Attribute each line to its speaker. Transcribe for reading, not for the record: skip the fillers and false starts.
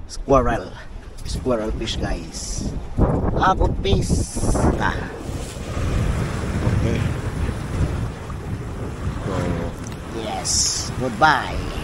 Speaker 1: squirrel fish guys. Good fish. Okay, so yes, goodbye.